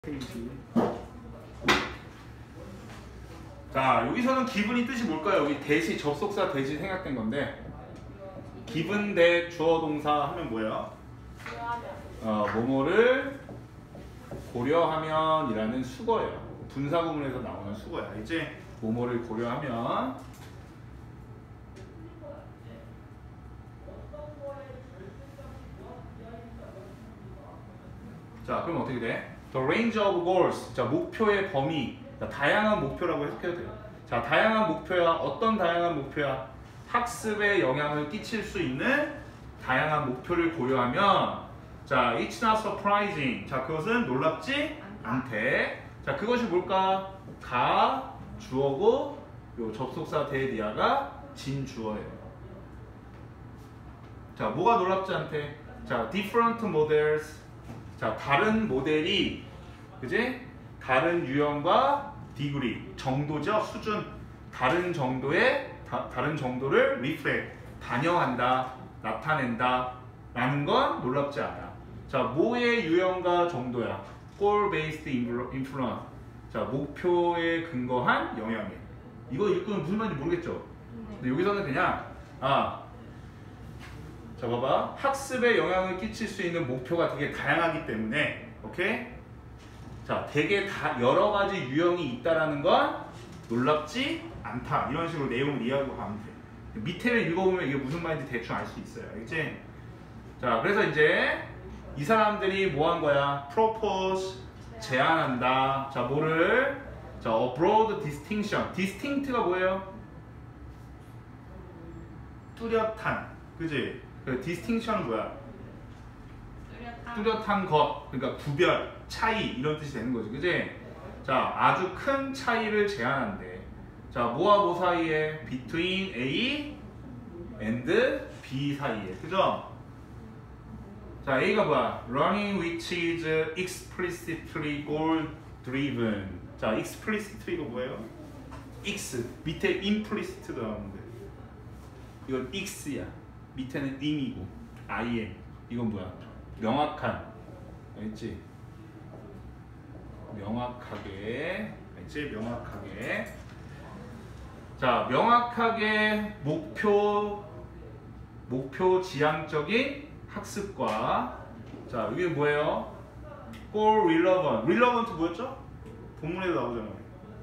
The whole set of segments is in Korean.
페이지. 자, 여기서는 기분이 뜻이 뭘까요? 여기 대시, 접속사 대시 생략된 건데, 기분 대 주어 동사 하면 뭐예요? 뭐뭐를 고려하면이라는 수거예요. 분사 구문에서 나오는 수거야. 이제 뭐뭐를 고려하면, 자, 그럼 어떻게 돼? The range of goals. 자, 목표의 범위. 자, 다양한 목표라고 해석해도 돼요. 자, 다양한 목표야. 어떤 다양한 목표야? 학습에 영향을 끼칠 수 있는 다양한 목표를 고려하면, 자, it's not surprising. 자, 그것은 놀랍지 않대. 자, 그것이 뭘까? 가, 주어고, 요 접속사 대리아가 진주어예요. 자, 뭐가 놀랍지 않대? 자, different models. 자, 다른 모델이, 그지? 다른 유형과 디그리, 정도죠, 수준. 다른 정도의, 다른 정도를 reflect, 반영한다, 나타낸다 라는 건 놀랍지 않아. 자, 뭐의 유형과 정도야? goal-based influence. 자, 목표에 근거한 영향력. 이거 읽으면 무슨 말인지 모르겠죠? 근데 여기서는 그냥, 자, 봐봐. 학습에 영향을 끼칠 수 있는 목표가 되게 다양하기 때문에, 오케이? 자, 되게 여러 가지 유형이 있다라는 건 놀랍지 않다. 이런 식으로 내용을 이해하고 가면 돼. 밑에를 읽어보면 이게 무슨 말인지 대충 알 수 있어요. 알겠지? 자, 그래서 이제 이 사람들이 뭐 한 거야? propose, 제안한다. 자, 뭐를? 자, a broad distinction. distinct가 뭐예요? 뚜렷한. 그지? 그 디스팅션은 뭐야? 뚜렷한 것, 그러니까 구별, 차이 이런 뜻이 되는 거지, 그지? 자, 아주 큰 차이를 제한한대. 자, 뭐와 뭐 사이에? between A and B 사이에, 그죠? 자, A가 뭐야? running which is explicitly goal driven. 자, explicitly가 뭐예요? X 밑에 implicit도 나오는데 이건 X야. 밑에는 im이고 IM. 이건 뭐야? 명확한. 알겠지? 명확하게. 알겠지? 명확하게. 자, 명확하게 목표 지향적인 학습과, 자, 이게 뭐예요? goal relevant. relevant 뭐였죠? 본문에도 나오잖아요.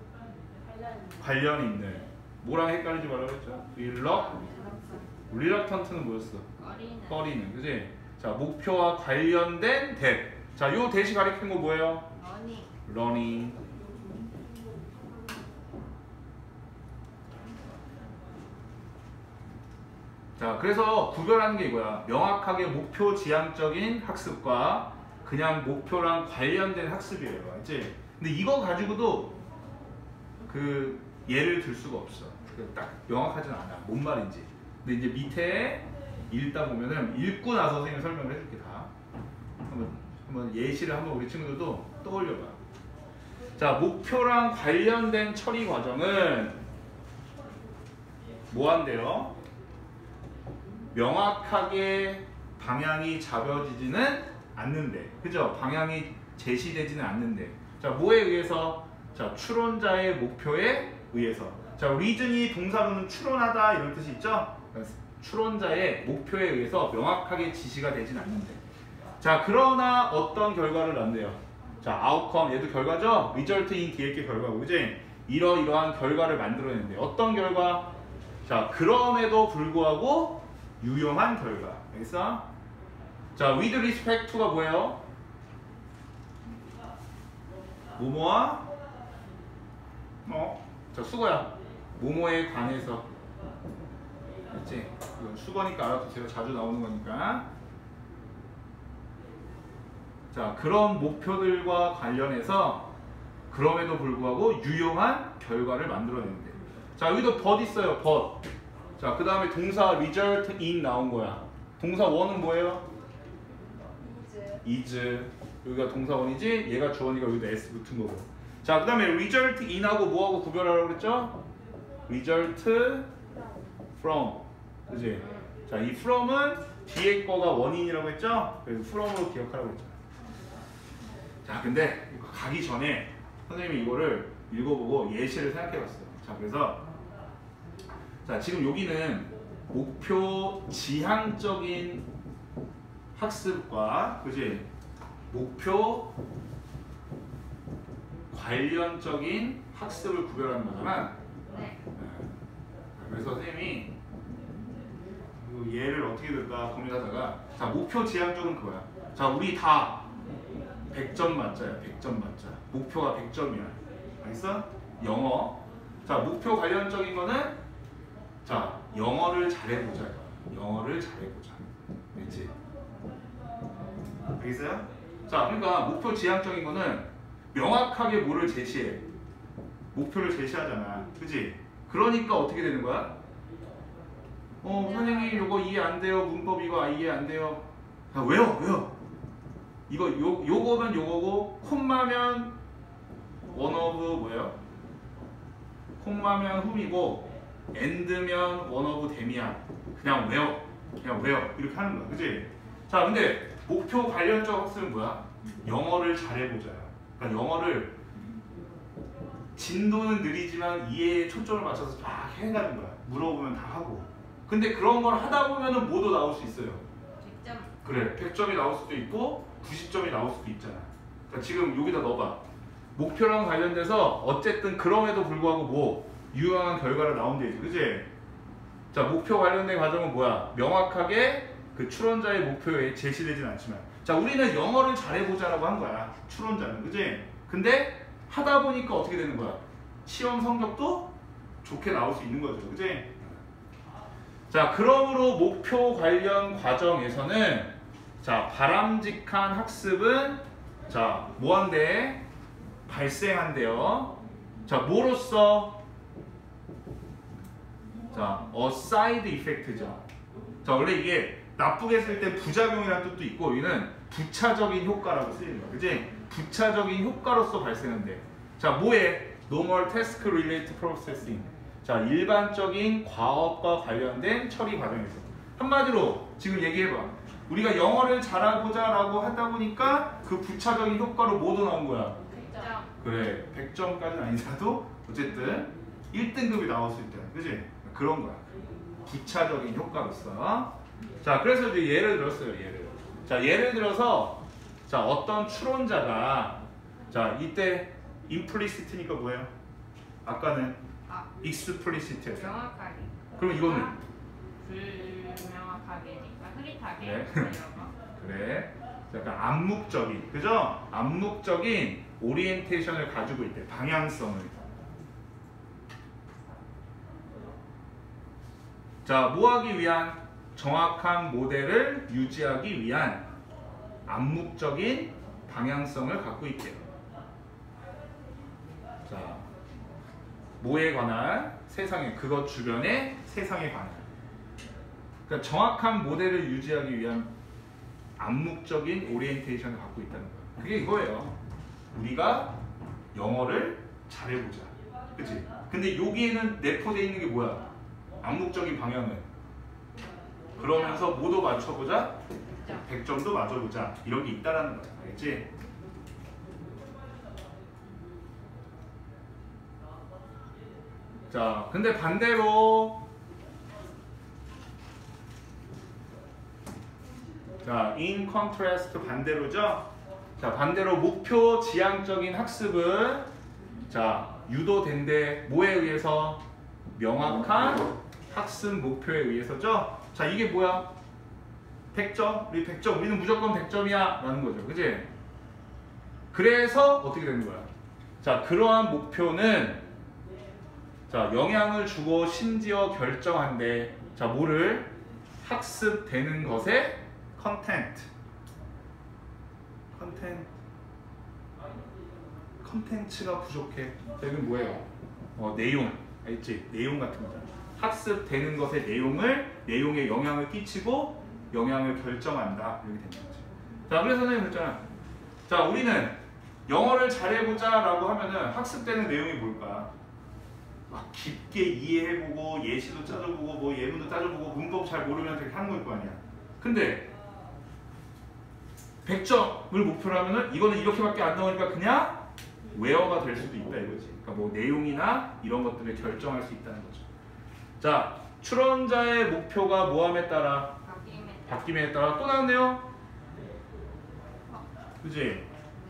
관련 있는. 뭐랑 헷갈리지 말라고 했죠? reluctant는 뭐였어? 꺼리는. 그지? 자, 목표와 관련된 that. 자, 요 that이 가리키는 거 뭐예요? running. 자, 그래서 구별하는 게 이거야. 명확하게 목표 지향적인 학습과 그냥 목표랑 관련된 학습이에요. 알지? 근데 이거 가지고도 그 예를 들 수가 없어. 딱 명확하진 않아. 뭔 말인지. 근데 이제 밑에 읽다 보면은 읽고 나서 선생님이 설명을 해줄게 다. 한번 예시를 한번 우리 친구들도 떠올려봐. 자, 목표랑 관련된 처리 과정은 뭐 한대요? 명확하게 방향이 잡혀지지는 않는데, 그죠? 방향이 제시되지는 않는데. 자, 뭐에 의해서? 자, 추론자의 목표에 의해서. 자, reason이 동사로는 추론하다 이런 뜻이 있죠? 추론자의 목표에 의해서 명확하게 지시가 되진 않는데. 자, 그러나 어떤 결과를 낳는데요? 자, outcome, 얘도 결과죠? result in 뒤에 게 결과고, 그지? 이러이러한 결과를 만들어내는데 어떤 결과? 자, 그럼에도 불구하고 유용한 결과. 알겠어? 자, with respect to가 뭐예요? 뭐뭐와? 자, 수거야. 뭐뭐에 관해서. 알지? 이건 수거니까 알아두세요. 자주 나오는 거니까. 자, 그런 목표들과 관련해서 그럼에도 불구하고 유용한 결과를 만들어내는데. 자, 여기도 but 있어요. but. 자, 그 다음에 동사 result in 나온 거야. 동사 원은 뭐예요? is. 여기가 동사 원이지? 얘가 주어니까 여기도 s 붙은 거고. 자, 그 다음에 result in하고 뭐하고 구별하라고 그랬죠? result from. 그지? 자, 이 from은 뒤에 거가 원인이라고 했죠? 그래서 from으로 기억하라고 했죠. 자, 근데 가기 전에 선생님이 이거를 읽어보고 예시를 생각해봤어요. 자, 그래서 자, 지금 여기는 목표 지향적인 학습과 그지 목표 관련적인 학습을 구별하는 거잖아. 네. 그래서 선생님이 이 예를 어떻게 들까 고민하다가 자, 목표 지향적은 그거야. 자, 우리 다 100점 맞자야. 100점 맞자. 목표가 100점이야. 알겠어? 영어. 자, 목표 관련적인 거는 자, 영어를 잘해보자. 영어를 잘해보자. 알겠지? 알겠어요? 자, 그러니까 목표 지향적인 거는 명확하게 뭐를 제시해. 목표를 제시하잖아. 그치? 그러니까 어떻게 되는 거야? 선생님 요거 이해 안 돼요. 문법 이거 이해 안 돼요. 아, 왜요? 이거 요거면 요거고 콤마면 원 오브 뭐예요? 콤마면 흠이고 엔드면 원 오브 댐이야. 그냥 외워. 이렇게 하는 거야. 그치? 자, 근데 목표 관련적 학습은 뭐야? 영어를 잘해보자. 그러니까 영어를 진도는 느리지만 이해에 초점을 맞춰서 막 해가는 거야. 물어보면 다 하고. 근데 그런 걸 하다 보면은 뭐도 나올 수 있어요. 100점. 그래, 100점이 나올 수도 있고 90점이 나올 수도 있잖아. 그러니까 지금 여기다 넣어봐. 목표랑 관련돼서 어쨌든 그럼에도 불구하고 뭐 유용한 결과가 나온대지, 그치? 자, 목표 관련된 과정은 뭐야? 명확하게 그 추론자의 목표에 제시되진 않지만, 자, 우리는 영어를 잘해보자라고 한 거야. 추론자는, 그치? 근데 하다 보니까 어떻게 되는 거야? 시험 성적도 좋게 나올 수 있는 거죠, 그치? 자, 그러므로 목표 관련 과정에서는 자, 바람직한 학습은 자, 뭐한대? 발생한대요. 자, 뭐로써? 자, side effect죠. 자, 원래 이게 나쁘게 쓸 때 부작용이라는 뜻도 있고, 여기는 부차적인 효과라고 쓰이는 거야. 그치? 부차적인 효과로서 발생한대. 자, 뭐에? Normal Task Related Processing. 자, 일반적인 과업과 관련된 처리 과정에서. 한마디로 지금 얘기해봐. 우리가 영어를 잘해보자 라고 하다 보니까 그 부차적인 효과로 뭐도 나온 거야? 100점. 그래, 100점까지는 아니라도 어쨌든 1등급이 나올 수 있다. 그치? 그런 거야. 부차적인 효과로서. 자, 그래서 이제 예를 들었어요. 자, 예를 들어서 자, 어떤 추론자가 자, 이때 implicit니까 뭐예요? 아까는 explicit였어. 명확하게. 그럼 이거는? 불명확하게니까 흐릿하게. 네. 이런 거. 그래. 약간 암묵적인, 그죠? 암묵적인 오리엔테이션을 가지고 있대. 방향성을. 자, 뭐 하기 위한? 정확한 모델을 유지하기 위한 암묵적인 방향성을 갖고 있대요. 자, 뭐에 관한? 세상에, 그것 주변의 세상에 관한. 그러니까 정확한 모델을 유지하기 위한 암묵적인 오리엔테이션을 갖고 있다는 거예요. 그게 이거예요. 우리가 영어를 잘해보자. 그치? 근데 여기에는 내포되어 있는 게 뭐야? 암묵적인 방향은. 그러면서 뭐도 맞춰보자? 100점도 맞춰보자. 이런 게 있다라는 거야. 알겠지? 자, 근데 반대로 자, in contrast 반대로죠? 자, 반대로 목표 지향적인 학습은 자, 유도된대. 뭐에 의해서? 명확한 학습 목표에 의해서죠? 자, 이게 뭐야? 100점? 우리 100점. 우리는 무조건 100점이야. 라는 거죠. 그치? 그래서 어떻게 되는 거야? 자, 그러한 목표는 자, 영향을 주고 심지어 결정한대. 자, 뭐를? 학습되는 것의 컨텐트. 컨텐츠가 부족해. 자, 이건 뭐예요? 내용. 알지? 내용 같은 거잖아. 학습되는 것의 내용에 영향을 끼치고 영향을 결정한다. 이렇게 되는 거지. 자, 그래서 선생님 그랬잖아. 자, 우리는 영어를 잘해보자 라고 하면은 학습되는 내용이 뭘까? 막 깊게 이해해보고 예시도 짜줘보고 뭐 예문도 따져보고 문법 잘 모르면 되게 하는 걸 거 아니야. 근데 100점을 목표로 하면은 이거는 이렇게밖에 안 나오니까 그냥 웨어가 될 수도 있다 이거지. 그러니까 뭐 내용이나 이런 것들을 결정할 수 있다는 거죠. 자, 출원자의 목표가 뭐함에 따라 바뀜에 따라 또 나왔네요. 그지? 네.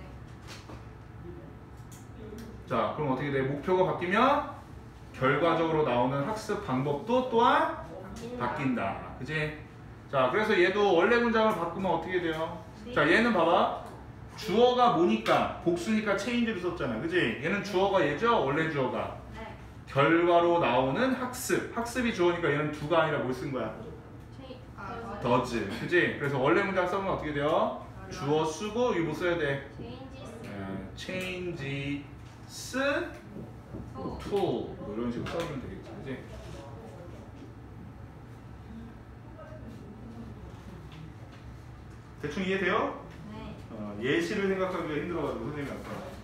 자, 그럼 어떻게 돼? 목표가 바뀌면 결과적으로 나오는 학습 방법도 또한 바뀐다. 그지? 자, 그래서 얘도 원래 문장을 바꾸면 어떻게 돼요? 자, 얘는 봐봐. 주어가 뭐니까 복수니까 체인지를 썼잖아. 그지? 얘는 주어가 얘죠? 원래 주어가. 네. 결과로 나오는 학습. 학습이 주어니까 얘는 두가 아니라 뭘 쓴 거야? does. 그지? 그래서 원래 문장 써면 어떻게 돼요? 주어 쓰고 이거 뭐 써야 돼? changes to 뭐 이런 식으로 써주면 되겠지. 그지? 대충 이해돼요? 네. 예시를 생각하기가 힘들어가지고 선생님이 아까